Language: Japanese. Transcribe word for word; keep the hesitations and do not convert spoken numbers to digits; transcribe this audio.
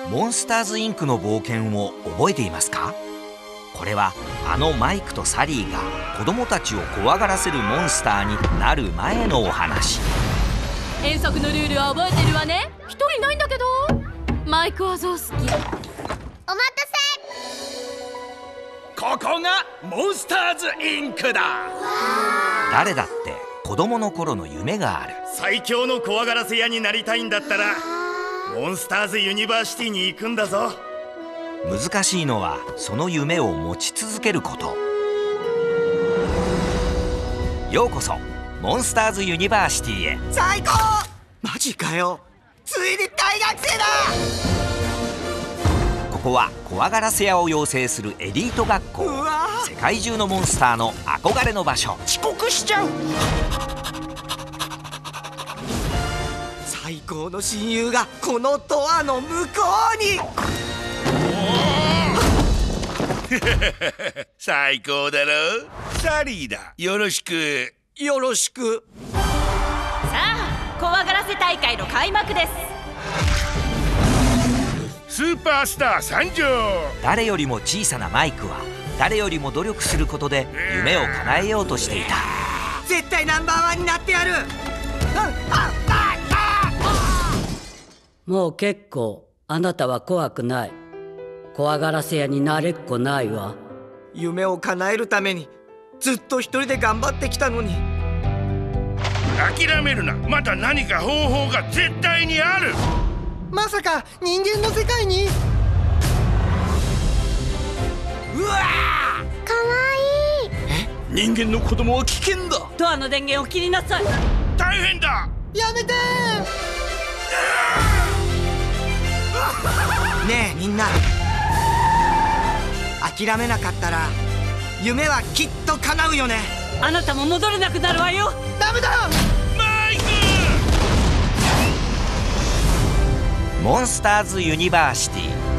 モンスターズインクの冒険を覚えていますか？これはあのマイクとサリーが子供たちを怖がらせるモンスターになる前のお話。 遠足のルールは覚えてるわね。一人いないんだけど。マイクはゾウ好き。お待たせ。 ここがモンスターズインクだ。 誰だって子供の頃の夢がある。 最強の怖がらせ屋になりたいんだったらモンスターズユニバーシティに行くんだぞ。 難しいのはその夢を持ち続けること。ようこそモンスターズユニバーシティへ。 最高！マジかよ、ついに大学生だ。 ここは怖がらせ屋を養成するエリート学校。世界中のモンスターの憧れの場所。 遅刻しちゃう。最高の親友がこのドアの向こうに。 最高だろ。サリーだ。よろしく。 よろしく。 さあ、怖がらせ大会の開幕です。 スーパースター参上。 誰よりも小さなマイクは誰よりも努力することで夢を叶えようとしていた。 絶対ナンバーワンになってやる。 もう結構。あなたは怖くない。怖がらせ屋になれっこないわ。 夢を叶えるためにずっと一人で頑張ってきたのに。 諦めるな。まだ何か方法が絶対にある。 まさか人間の世界に。うわー、かわいい。 え、人間の子供は危険だ。 ドアの電源を切りなさい。 大変だ。 やめてー。ねえみんな、諦めなかったら夢はきっと叶うよね。 あなたも戻れなくなるわよ。 ダメだ。 マイク。 モンスターズユニバーシティ。